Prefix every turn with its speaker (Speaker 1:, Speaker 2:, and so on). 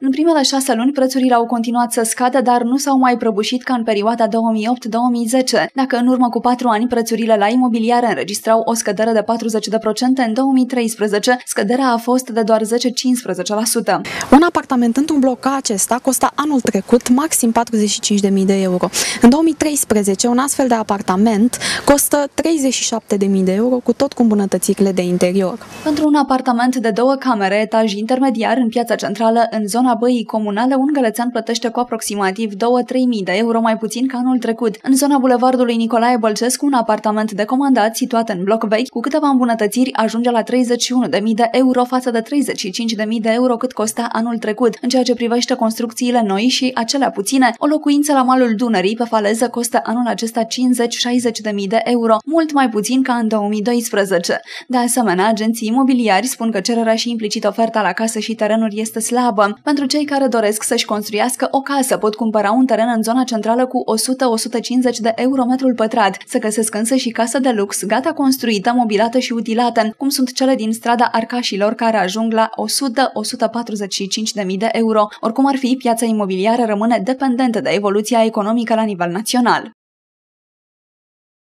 Speaker 1: În primele 6 luni, prețurile au continuat să scadă, dar nu s-au mai prăbușit ca în perioada 2008-2010. Dacă în urmă cu 4 ani prețurile la imobiliare înregistrau o scădere de 40%, în 2013 scăderea a fost de doar 10-15%.
Speaker 2: Un apartament într-un bloc ca acesta costa anul trecut maxim 45.000 de euro. În 2013, un astfel de apartament costă 37.000 de euro, cu tot cu îmbunătățirile de interior.
Speaker 1: Pentru un apartament de 2 camere, etaj intermediar în Piața Centrală, în zona Băii Comunale, un gălățean plătește cu aproximativ 2-3.000 de euro mai puțin ca anul trecut. În zona bulevardului Nicolae Bălcescu, un apartament de comandat situat în bloc vechi, cu câteva îmbunătățiri, ajunge la 31.000 de euro față de 35.000 de euro cât costa anul trecut. În ceea ce privește construcțiile noi și acelea puține, o locuință la malul Dunării pe faleză costă anul acesta 50-60.000 de euro, mult mai puțin ca în 2012. De asemenea, agenții imobiliari spun că cererea și implicit oferta la case și terenuri este slabă. Pentru cei care doresc să-și construiască o casă, pot cumpăra un teren în zona centrală cu 100-150 de euro metrul pătrat. Se găsesc însă și case de lux, gata construită, mobilată și utilată, cum sunt cele din strada Arcașilor, care ajung la 100-145.000 de euro. Oricum ar fi, piața imobiliară rămâne dependentă de evoluția economică la nivel național.